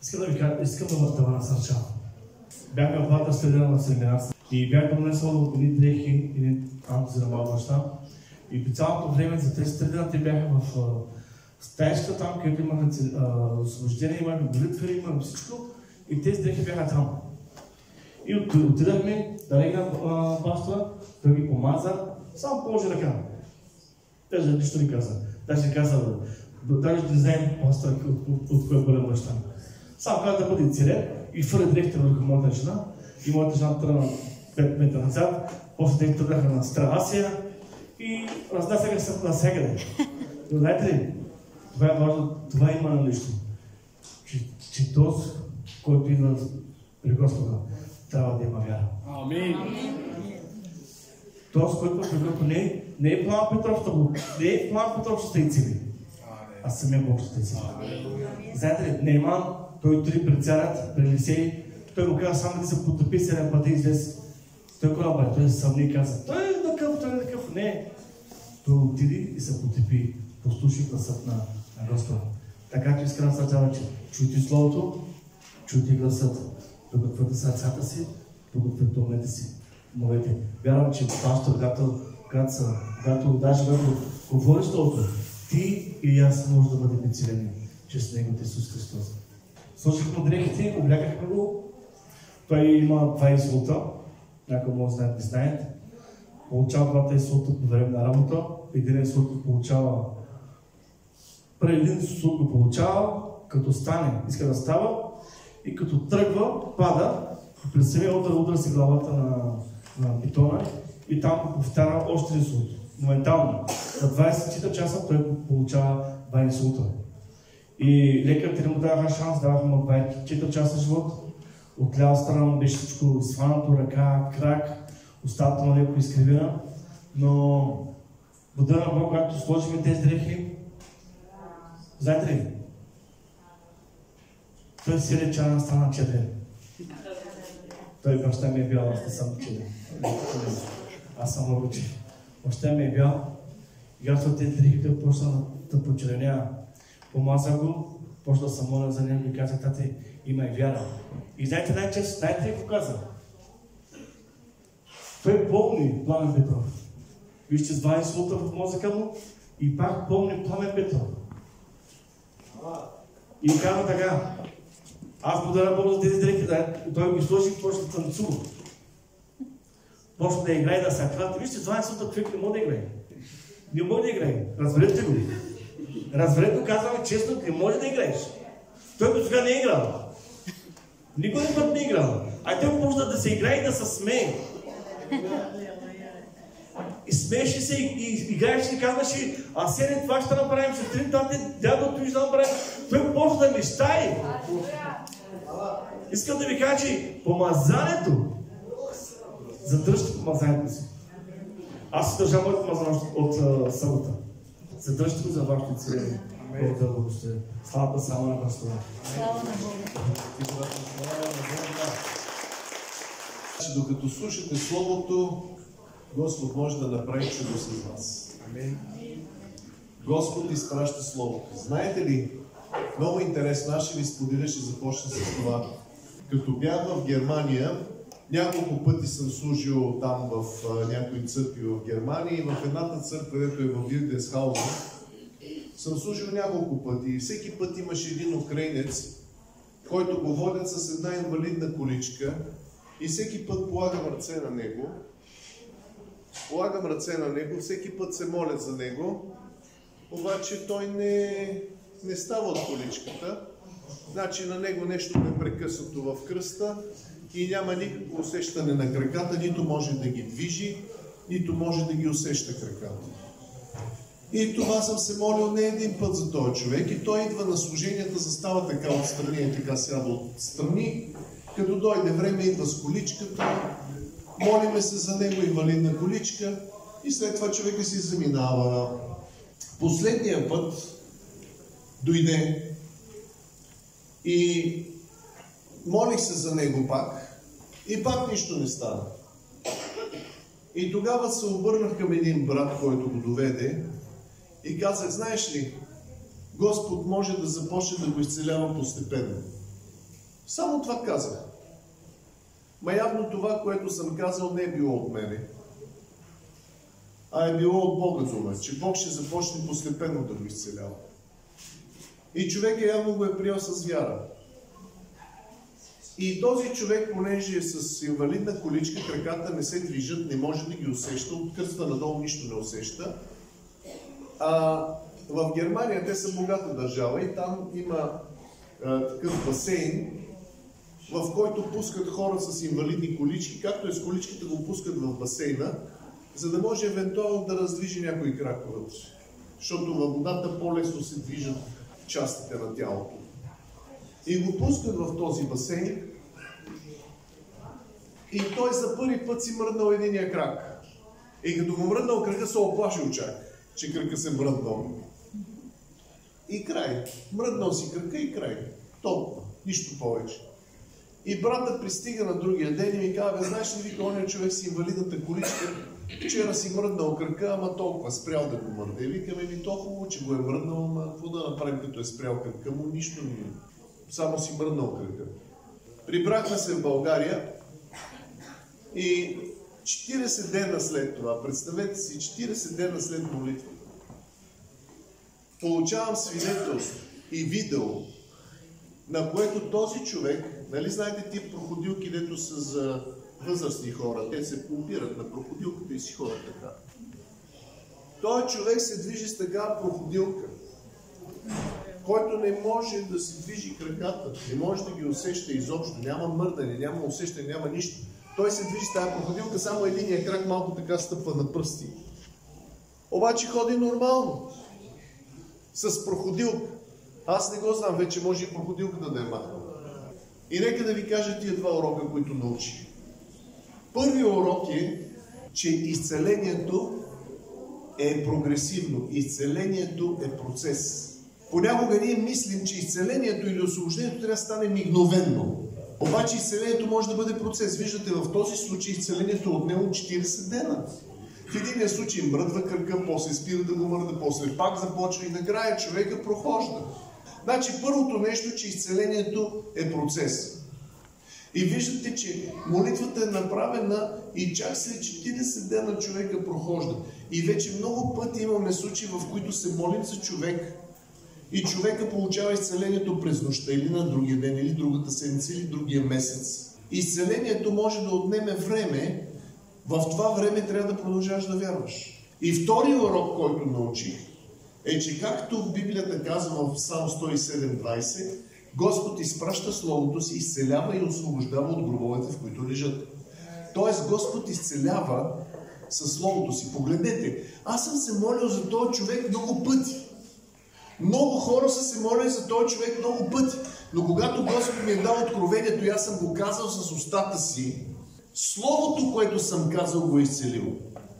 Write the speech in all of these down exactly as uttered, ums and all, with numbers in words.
Искам да ви кажа, искам да ви насърчавам. Бях в двата средина на семинар и бях донесъл едни дрехи, един анти за моя баща. И по цялото време за тези средина те бяха в стаещата там, където имаха освобождение, имаха молитви, имаха всичко. И тези дрехи бяха там. И отидахме да легна пастора, той ги помаза, само положи ръка. Даже нищо не каза. Даже не каза, даже не знаем пастора от кой бъде баща. Само каза да бъде целен и фърли дрехите върху моята жена. И моята жена тръгна пет метра назад, после те тръгнаха на страна Асия и разнасяха се навсякъде. Но знаете ли, това е важно, това има на нещо. Че, че този, който идва при Господа, трябва да има вяра. Амин. Този, който при Господа не, не е План Петров, не е План Петров, ще сте цели, а самия Бог ще сте цели. Знаете ли, Нейман, той дори пред царят, пред Елисей, той му каза само да се потопи седем пъти и излез. Той кола бе, той се съмни и каза, той е такъв, той е такъв. Не. Той отиди и се потопи, послушай гласът на, на Господа. Така че искам да съжаля, че чуйте Словото, чуйте гласът, докато сърцата си, докато умете си. Молете. Вярвам, че пастор, когато, когато, когато даже когато говориш Словото, ти и аз може да бъдем целени чрез Него от Исус Христос. Сложихме дрехите, облякахме го. Той има два инсулта. Някой може да знаят, не знаят. Получава двата инсулта по време на работа. Един инсулт го получава. Преди един инсулт го получава, като стане, иска да става и като тръгва, пада. През самия удар удара си главата на, на бетона и там го повтаря още инсулт. Моментално. За двайсет часа той получава два инсулта. И лекарите не му даваха шанс, даваха му двайсет и четири часа живот. От лява страна му беше всичко сванато, ръка, крак, устата му леко изкривена. Но благодаря на Бог, когато сложим тези дрехи, знаете ли, той си реча на стана четен. Той баща ми е бял, аз не съм четен. Аз съм много че. Баща ми е бял и когато тези дрехи той почна да почервенява. Помаза го, почна да се моля за него и каза, тате, има и вяра. И знаете най-често, знаете ли какво каза? Той помни Пламен Петров. Вижте с два инсулта в мозъка му и пак помни Пламен Петров. И казва така, аз благодаря Бог за тези дрехи, той ги сложи и почна да танцува. Почна да играе, да се акрати. Вижте, с два инсулта човек не може да играе. Не може да играе. Разберете го. Разберете го, казваме честно, не може да играеш. Той до сега не е играл. Никой път не е играл. А той почна да се играе и да се смее. И смееше се и, и играеше и казваше, а седем това ще направим, ще трим тате, дядо той ще направим. Той почна да мечтае. Искам да ви кажа, че помазането, задръжте помазането си. Аз си държа моето помазание от събота. Задръжте го за вашето целение. Бог да благослови. Слава само на Господа. Слава на Бога. Докато слушате Словото, Господ може да направи чудо с вас. Амин. Господ изпраща Словото. Знаете ли, много интересно, аз ще ви споделя, ще започна с това. Като бях в Германия, няколко пъти съм служил там в а, някои църкви в Германия и в едната църква, където е в Вилдесхаузен, съм служил няколко пъти и всеки път имаше един украинец, който го водят с една инвалидна количка и всеки път полагам ръце на него. Полагам ръце на него, всеки път се моля за него, обаче той не, не става от количката. Значи на него нещо непрекъснато в кръста и няма никакво усещане на краката, нито може да ги движи, нито може да ги усеща краката. И това съм се молил не един път за този човек и той идва на служенията, застава така отстрани и така сяда отстрани. Като дойде време, идва с количката, молиме се за него, инвалидна количка и след това човека си заминава. Последния път дойде и молих се за него пак и пак нищо не стана. И тогава се обърнах към един брат, който го доведе и казах, знаеш ли, Господ може да започне да го изцелява постепенно. Само това казах. Ма явно това, което съм казал, не е било от мене, а е било от Бога дума, че Бог ще започне постепенно да го изцелява. И човека явно го е приел с вяра. И този човек, понеже е с инвалидна количка, краката не се движат, не може да ги усеща, от кръста надолу нищо не усеща. А в Германия те са богата държава и там има а, такъв басейн, в който пускат хора с инвалидни колички, както е с количката го пускат в басейна, за да може евентуално да раздвижи някой крак вътре. Защото във водата по-лесно се движат частите на тялото. И го пускат в този басейн и той за първи път си мръднал единия крак. И като му мръднал крака, се оплашил чак, че крака се мръднал. И край. Мръднал си крака и край. Толкова. Нищо повече. И брата пристига на другия ден и ми казва: бе, знаеш ли, вика, ония човек с инвалидната количка, вчера си мръднал крака, ама толкова спрял да го мърде. Викаме ми, то хубаво, че го е мръднал, ама какво да направим, като е спрял крака му, нищо не е. Само си мръднал крака. Прибрахме се в България и четирийсет дена след това, представете си, четирийсет дена след молитва, получавам свидетелство и видео, на което този човек, нали знаете тия проходилки, дето са за възрастни хора, те се опират на проходилката и си ходят така. Той човек се движи с такава проходилка, който не може да се движи краката, не може да ги усеща изобщо, няма мърдане, няма усещане, няма нищо. Той се движи с тази проходилка, само единия крак малко така стъпва на пръсти. Обаче ходи нормално, с проходилка. Аз не го знам, вече може и проходилката да е махнала. И нека да ви кажа тия два урока, които научих. Първият урок е, че изцелението е прогресивно. Изцелението е процес. Понякога ние мислим, че изцелението или освобождението трябва да стане мигновенно. Обаче изцелението може да бъде процес. Виждате, в този случай изцелението е отнело четирийсет дена. В единия случай мръдва кръка, после спира да го мърда, после пак започва и накрая човека прохожда. Значи първото нещо, че изцелението е процес. И виждате, че молитвата е направена и чак след четирийсет дена човека прохожда. И вече много пъти имаме случаи, в които се молим за човек и човека получава изцелението през нощта или на другия ден, или другата седмица, или другия месец. Изцелението може да отнеме време, в това време трябва да продължаваш да вярваш. И вторият урок, който научих, е, че както в Библията казва в Псалм сто и седем двайсет, Господ изпраща Словото си, изцелява и освобождава от гробовете, в които лежат. Тоест Господ изцелява със Словото си. Погледнете, аз съм се молил за този човек много пъти. Много хора са се молили за този човек много пъти. Но когато Господ ми е дал откровението и аз съм го казал с устата си, Словото, което съм казал, го е изцелило.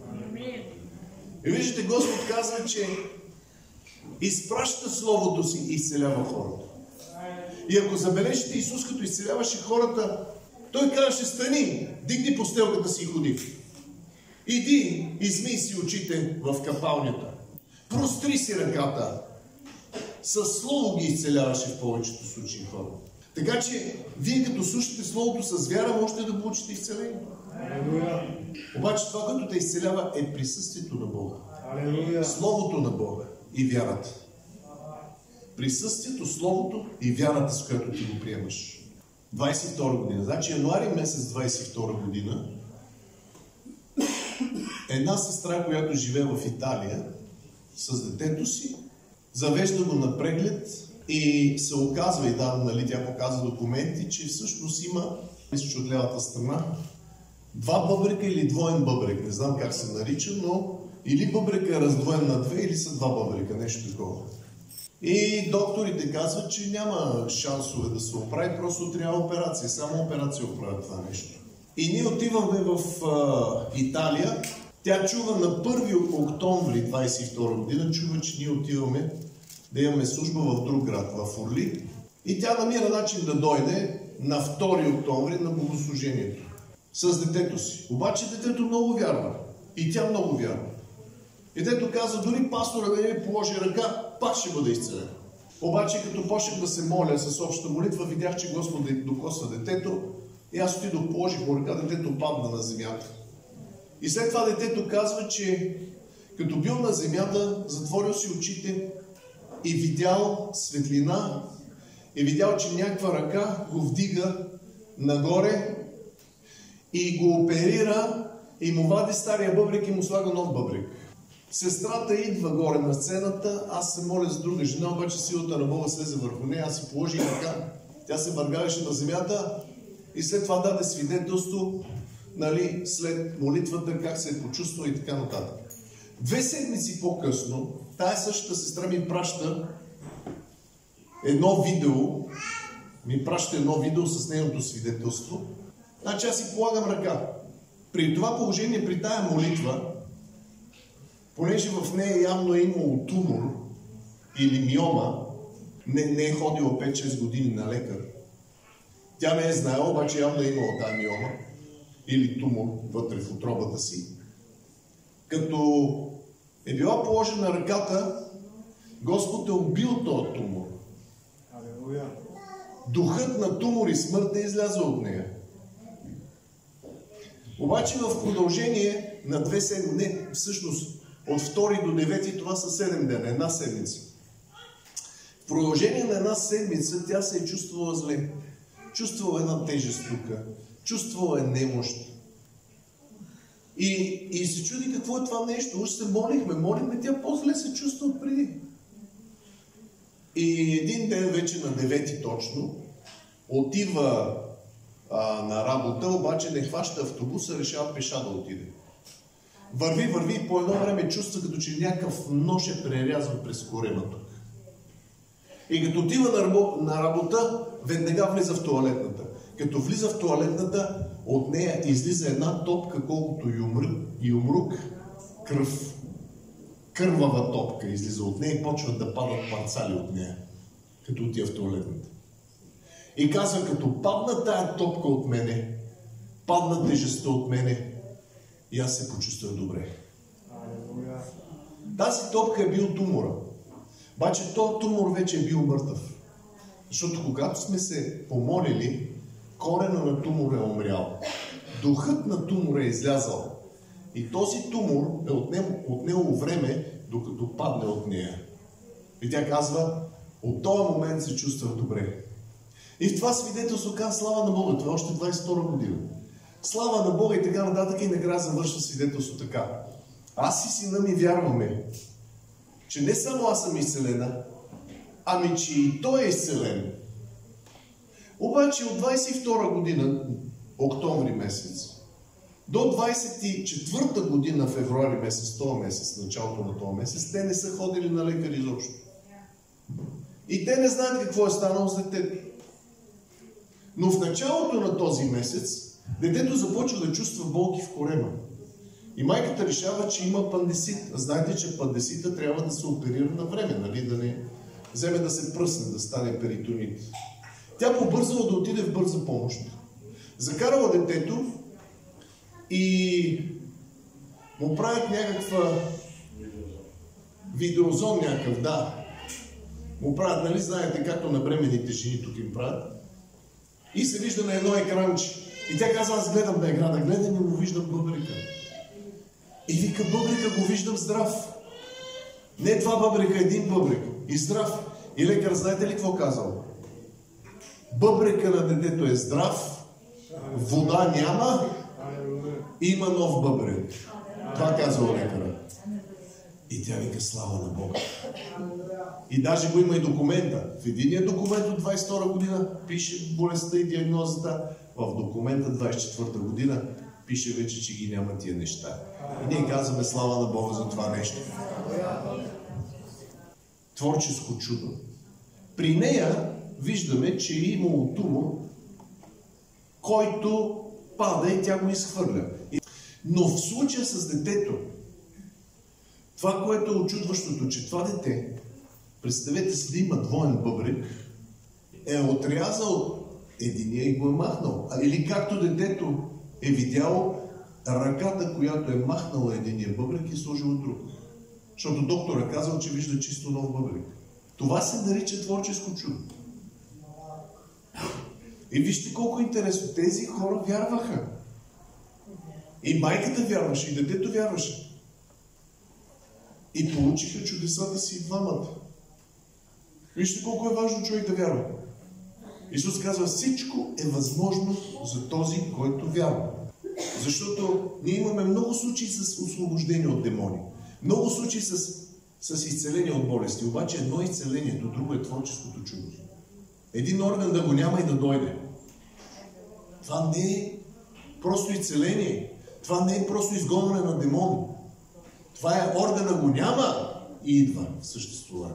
И виждате, Господ казва, че изпраща Словото си и изцелява хората. И ако забележите, Исус като изцеляваше хората, Той казваше: стани, дигни постелката си и ходи. Иди, измий си очите в капалнята. Простри си ръката. Със Слово ги изцеляваше в повечето случаи хората. Така че, вие като слушате Словото с вяра, можете да получите изцеление. Алелуя. Обаче това, което те изцелява, е присъствието на Бога. Алелуя. Словото на Бога и вярата. Присъствието, Словото и вярата, с която ти го приемаш. двайсет и втора година. Значи януари месец двайсет и втора година една сестра, която живее в Италия с детето си, завежда го на преглед и се оказва, и да, нали, тя показва документи, че всъщност има, мисля, че от лявата страна, два бъбрека или двоен бъбрек. Не знам как се нарича, но или бъбрека е раздвоен на две, или са два бъбрека, нещо такова. И докторите казват, че няма шансове да се оправи, просто трябва операция. Само операция оправя това нещо. И ние отиваме в а, Италия. Тя чува на първи октомври двайсет и втора година, чува, че ние отиваме да имаме служба в друг град, в Орли. И тя намира начин да дойде на втори октомври на богослужението с детето си. Обаче детето много вярва. И тя много вярва. И детето казва: дори пастора да не ми положи ръка, пак ще бъде изцелен. Обаче, като почнах да се моля с обща молитва, видях, че Господ докосва детето и аз отидох, положих му ръка, детето падна на земята. И след това детето казва, че като бил на земята, затворил си очите и видял светлина, и видял, че някаква ръка го вдига нагоре и го оперира и му вади стария бъбрик и му слага нов бъбрик. Сестрата идва горе на сцената, аз се моля за друга жена, обаче силата на Бога слезе върху нея, аз си положих ръка, тя се въргалеше на земята и след това даде свидетелство, нали, след молитвата, как се е почувствала и така нататък. Две седмици по-късно, тая същата сестра ми праща едно видео, ми праща едно видео с нейното свидетелство. Значи аз си полагам ръка. При това положение, при тая молитва, понеже в нея явно е имало тумор или миома, не, не е ходила пет-шест години на лекар. Тя не е знаела, обаче явно е имала тая миома или тумор вътре в утробата си. Като е била положена ръката, Господ е убил този тумор. Духът на тумор и смърт е излязъл от нея. Обаче в продължение на две седмици, не, всъщност от втори до девети, това са седем дена, една седмица. В продължение на една седмица тя се е чувствала зле. Чувствала една тежест тук. Чувствала е немощ. И, и се чуди какво е това нещо. Уж се молихме, молихме, тя по-зле се чувства от преди. И един ден вече на девети точно отива а, на работа, обаче не хваща автобуса, решава пеша да отиде. Върви, върви и по едно време чувства, като че някакъв нож е прерязан през корема тук. И като отива на работа, веднага влиза в тоалетната. Като влиза в тоалетната, от нея излиза една топка, колкото юмрук, кръв. Кървава топка излиза от нея и почват да падат парцали от нея, като отива в тоалетната. И казва, като падна тая топка от мене, падна тежестта от мене и аз се почувствах добре. Тази топка е бил тумора. Обаче този тумор вече е бил мъртъв. Защото когато сме се помолили, корена на тумора е умрял. Духът на тумора е излязал. И този тумор е отнело време, докато падне от нея. И тя казва, от този момент се чувствах добре. И в това свидетелство казва, слава на Бога, това е още двадесет и втора година. Слава на Бога и така нататък, и накрая завършва свидетелство така. Аз и сина ми вярваме, че не само аз съм изцелена, ами че и той е изцелен. Обаче от двадесет и втора година, октомври месец, до двадесет и четвърта година, февруари месец, този месец, началото на този месец, те не са ходили на лекар изобщо. И те не знаят какво е станало с детето. Но в началото на този месец, детето започва да чувства болки в корема. И майката решава, че има апендицит. Знаете, че апендицита трябва да се оперира на време, нали? Да не вземе да се пръсне, да стане перитонит. Тя побързала да отиде в бърза помощ. Закарала детето и му правят някаква видеозон някакъв, да. Му правят, нали знаете, както на бременните жени тук им правят. И се вижда на едно екранче. И тя казва, аз гледам на екрана, гледам и му виждам бъбрика. И вика, бъбрика го виждам здрав. Не два бъбрика, един бъбрик. И здрав. И лекар, знаете ли какво казал? Бъбрика на детето е здрав, вода няма, има нов бъбрик. Това казал лекара. И тя вика, слава на Бога. И даже го има и документа. В единия документ от двадесет и втора година пише болестта и диагнозата. В документа двадесет и четвърта година пише вече, че ги няма тия неща. И ние казваме слава на Бога за това нещо. Творческо чудо. При нея виждаме, че е имало тумор, който пада и тя го изхвърля. Но в случая с детето, това, което е очудващото, че това дете, представете си да има двоен бъбрик, е отрязал единия и го е махнал. Или както детето е видяло ръката, която е махнала единия бъбрик и сложила друг. Защото доктора казал, че вижда чисто нов бъбрик. Това се нарича творческо чудо. И вижте колко интересно. Тези хора вярваха. И майката вярваше, и детето вярваше. И получиха чудесата си двамата. Вижте колко е важно човек да вярва. Исус казва, всичко е възможно за този, който вярва. Защото ние имаме много случаи с освобождение от демони. Много случаи с, с изцеление от болести. Обаче едно изцелението, друго е творческото чудо. Един орган да го няма и да дойде. Това не е просто изцеление. Това не е просто изгонване на демони. Това е органа го няма и идва в съществуване.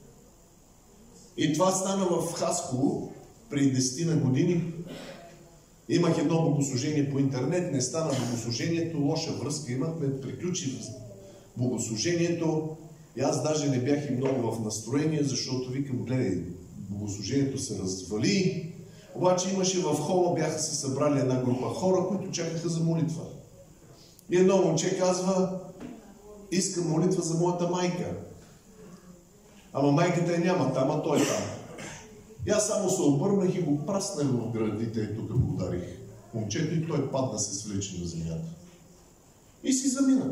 И това стана в Хасково преди десетина години. Имах едно богослужение по интернет, не стана богослужението, лоша връзка имахме, приключи богослужението. И аз даже не бях и много в настроение, защото викам, гледай, богослужението се развали. Обаче имаше в хола, бяха се събрали една група хора, които чакаха за молитва. И едно момче казва, искам молитва за моята майка. Ама майката я няма там, а той е там. И аз само се обърнах и го праснах в градите, и тук го ударих момчето и той падна се свлече на земята. И си замина.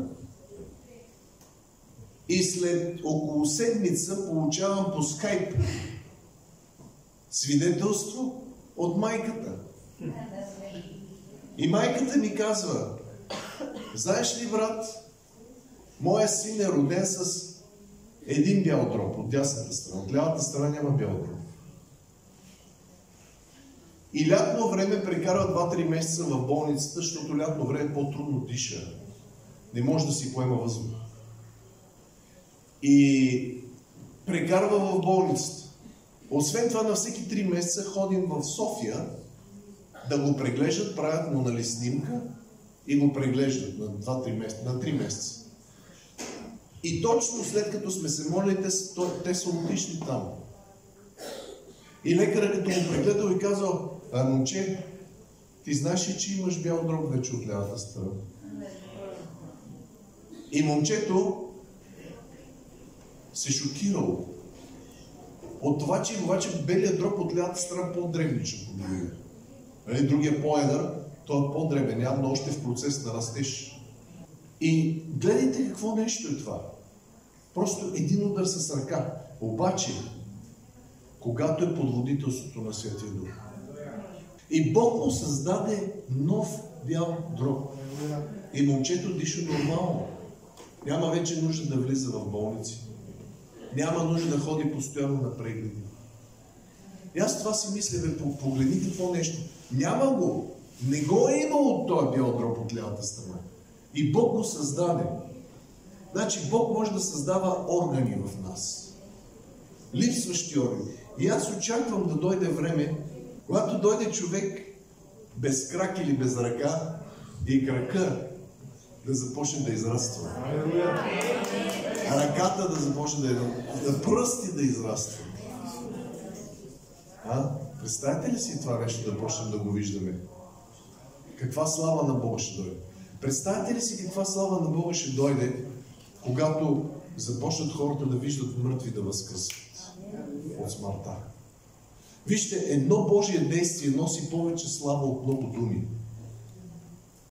И след около седмица получавам по скайп свидетелство от майката. И майката ми казва, знаеш ли, брат, моя син е роден с един бял дроб от дясната страна. От лявата страна няма бял дроб. И лятно време прекарва два-три месеца в болницата, защото лятно време по-трудно диша. Не може да си поема въздух. И прекарва в болницата. Освен това, на всеки три месеца ходим в София да го преглеждат, правят му нали снимка и го преглеждат на два-три месеца, на три месеца. И точно след като сме се молили, те, те са отишли там. И лекарът като му прегледал и казал, а, момче, ти знаеш ли, че имаш бял дроб вече от лявата страна? И момчето се шокирало от това, че обаче белият дроб от лявата страна по-дребничен по другия. Нали, другия по-едър, той е по-дребен, явно още в процес на растеж. И гледайте какво нещо е това. Просто един удар с ръка. Обаче, когато е под водителството на Святия Дух. И Бог му създаде нов бял дроб. И момчето диша нормално. Няма вече нужда да влиза в болници. Няма нужда да ходи постоянно на прегледи. И аз това си мисля, бе, погледни какво нещо. Няма го. Не го е имало от този бял дроб от лявата страна. И Бог го създаде. Значи Бог може да създава органи в нас. Липсващи органи. И аз очаквам да дойде време, когато дойде човек без крак или без ръка и крака да започне да израства. Ръката да започне да, да пръсти да израства. А? Представете ли си това нещо да почнем да го виждаме? Каква слава на Бога ще дойде? Представете ли си каква слава на Бога ще дойде, когато започнат хората да виждат мъртви да възкръсват от смъртта? Вижте, едно Божие действие носи повече слава от много думи.